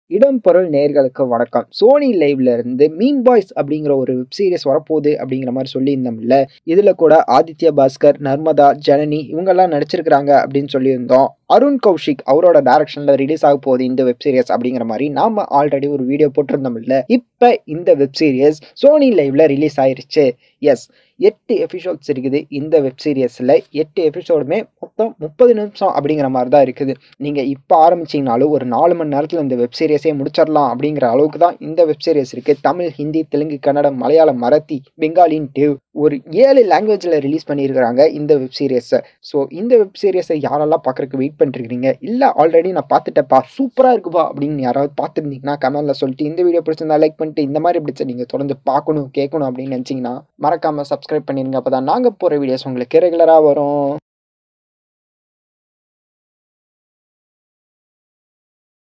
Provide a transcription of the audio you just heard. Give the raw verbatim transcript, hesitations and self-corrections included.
இடம் பொருள் நேயர்களுக்கு வணக்கம். சோனி லைவ்ல இருந்து மீம் பாய்ஸ் அப்படிங்கிற ஒரு வெப் சீரிஸ் வரப்போகுது அப்படிங்கிற மாரி சொல்லியிருந்தோம்ல. இதுல கூட ஆதித்யா, பாஸ்கர், நர்மதா, ஜனனி இவங்கலாம் நடிச்சிருக்காங்க அப்படின்னு சொல்லியிருந்தோம். அருண், கௌஷிக் அவரோட டைரக்ஷன்ல ரிலீஸ் ஆக போகுது இந்த வெப் சீரிஸ் அப்படிங்கிற மாரி நாம ஆல்ரெடி ஒரு வீடியோ போட்டிருந்தோம்ல. இப்ப இந்த வெப் சீரிஸ் சோனி லைவ்ல ரிலீஸ் ஆயிருச்சு. எஸ் எட்டு எபிசோட்ஸ் இருக்குது இந்த வெப் சீரிஸ்ல. எட்டு எபிசோடுமே மொத்தம் முப்பது நிமிஷம் அப்படிங்கிற மாதிரி தான் இருக்குது. நீங்க இப்ப ஆரம்பிச்சீங்கனாலும் ஒரு நாலு மணி நேரத்துல இந்த வெப் சீரிஸே முடிச்சிடலாம் அப்படிங்கிற அளவுக்கு தான் இந்த வெப் சீரிஸ் இருக்கு. தமிழ், ஹிந்தி, தெலுங்கு, கன்னடம், மலையாளம், மராத்தி, பெங்காலின்ட்டு ஒரு ஏழு லாங்குவேஜ்ல ரிலீஸ் பண்ணியிருக்காங்க இந்த வெப் சீரிஸை. ஸோ இந்த வெப் சீரிஸை யாரெல்லாம் பார்க்கறதுக்கு வெயிட் பண்ணிருக்கீங்க, இல்லை ஆல்ரெடி நான் பார்த்துட்டேப்பா சூப்பராக இருக்குப்பா அப்படின்னு யாராவது பார்த்துருந்தீங்கன்னா கமெண்ட்ல சொல்லிட்டு, இந்த வீடியோ பிடிச்சிருந்தா லைக் பண்ணிட்டு இந்த மாதிரி பிடிச்ச நீங்கள் தொடர்ந்து பார்க்கணும் கேட்கணும் அப்படின்னு நினச்சிங்கன்னா மறக்காம சப்ஸ்கிரைப் பண்ணிருங்க. அப்போ தான் நாங்கள் போகிற வீடியோஸ் உங்களுக்கு ரெகுலராக வரும்.